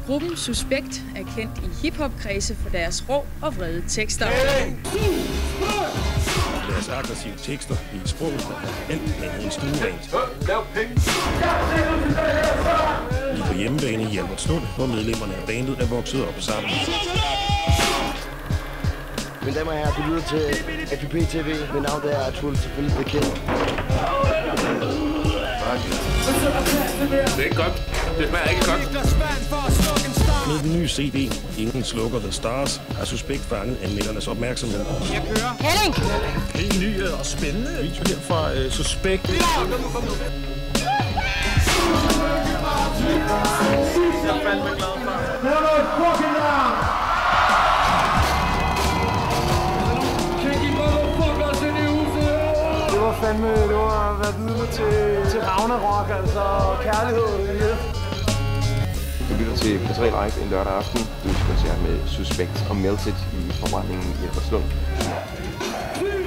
Gruppen Suspekt er kendt i hiphop-kredse for deres rå og vrede tekster. Deres aggressive tekster i et sprog, der er alt med en stuerent. Lige på hjemmebane i Albertslund, hvor medlemmerne af bandet er vokset op sammen. Mine damer og herrer, du lytter til FPP TV. Mit navn er Arthur, selvfølgelig bekendt. Det er ikke godt. Det smager ikke godt. Med den nye CD, Ingen slukker The Stars, har Suspekt fanget anmeldernes opmærksomhed. Jeg kører. Henning! Helt ny og spændende video her fra Suspekt. Jeg er fandme glad for. Det var at være vidne til Ragnarok, altså kærlighed. Ja. Du lytter til P3 Live en lørdag aften. Du er koncert med Suspekt og Melted i forbrændingen i Albertslund.